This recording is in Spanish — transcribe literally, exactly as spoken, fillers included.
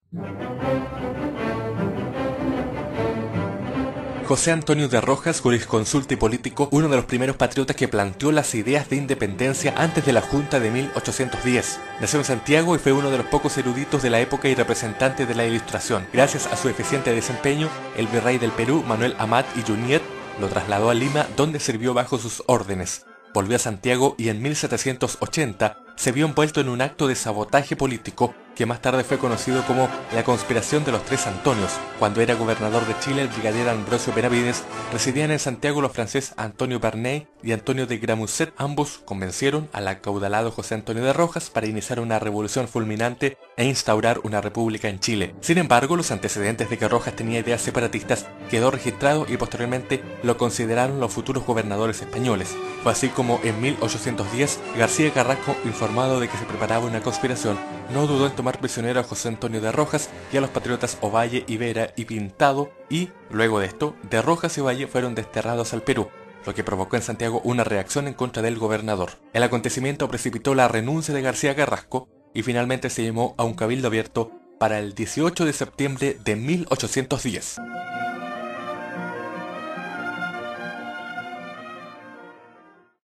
José Antonio de Rojas, jurisconsulto y político, uno de los primeros patriotas que planteó las ideas de independencia antes de la Junta de mil ochocientos diez. Nació en Santiago y fue uno de los pocos eruditos de la época y representante de la Ilustración. Gracias a su eficiente desempeño, el virrey del Perú, Manuel Amat y Juníet, lo trasladó a Lima, donde sirvió bajo sus órdenes. Volvió a Santiago y en mil setecientos ochenta se vio envuelto en un acto de sabotaje político que más tarde fue conocido como la conspiración de los tres Antonios. Cuando era gobernador de Chile, el brigadier Ambrosio Benavides, residían en Santiago los franceses Antonio Barney y Antonio de Gramusset. Ambos convencieron al acaudalado José Antonio de Rojas para iniciar una revolución fulminante e instaurar una república en Chile. Sin embargo, los antecedentes de que Rojas tenía ideas separatistas quedó registrado y posteriormente lo consideraron los futuros gobernadores españoles. Fue así como en mil ochocientos diez García Carrasco, informado de que se preparaba una conspiración, no dudó en tomar prisionero a José Antonio de Rojas y a los patriotas Ovalle, Ivera y Pintado, y, luego de esto, de Rojas y Ovalle fueron desterrados al Perú, lo que provocó en Santiago una reacción en contra del gobernador. El acontecimiento precipitó la renuncia de García Carrasco y finalmente se llamó a un cabildo abierto para el dieciocho de septiembre de mil ochocientos diez.